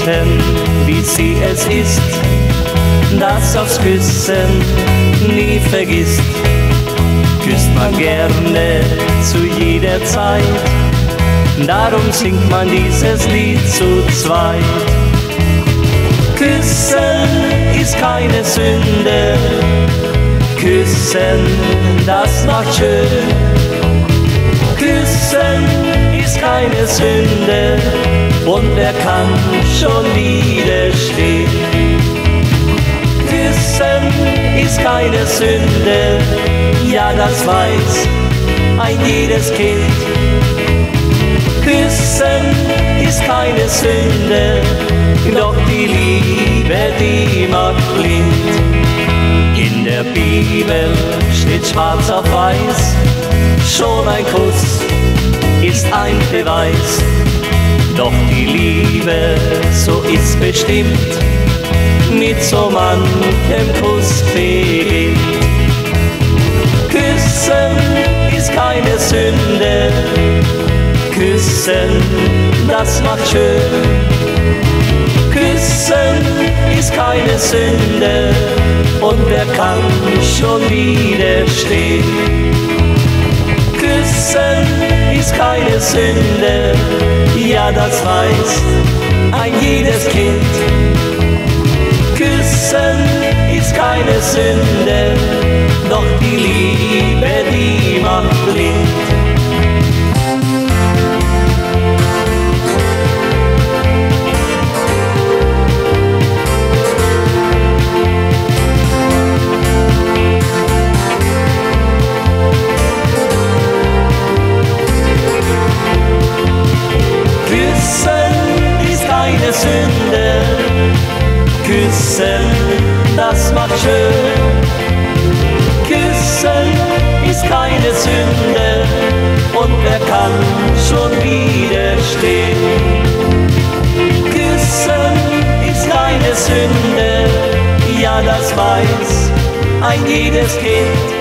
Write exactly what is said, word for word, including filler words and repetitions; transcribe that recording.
beten, wie sie es ist, das aufs Küssen nie vergisst. Küsst man gerne zu jeder Zeit, darum singt man dieses Lied zu zweit. Küssen ist keine Sünde, Küssen, das macht schön. Küssen ist keine Sünde, und wer kann schon widerstehen? Küssen ist keine Sünde, ja das weiß ein jedes Kind. Küssen ist keine Sünde, doch die Liebe, die macht blind. In der Bibel steht schwarz auf weiß, schon ein Kuss ist ein Beweis. Doch die Liebe, so ist bestimmt, mit so manchem Kuss beginnt. Küssen ist keine Sünde, Küssen, das macht schön. Küssen ist keine Sünde, und wer kann schon widerstehen? Küssen ist keine Sünde, ja das weiß ein jedes Kind. Küssen ist keine Sünde, doch die Liebe, die macht blind. Sünde, Küssen, das macht schön. Küssen ist keine Sünde, und wer kann schon widerstehen? Küssen ist keine Sünde, ja das weiß ein jedes Kind.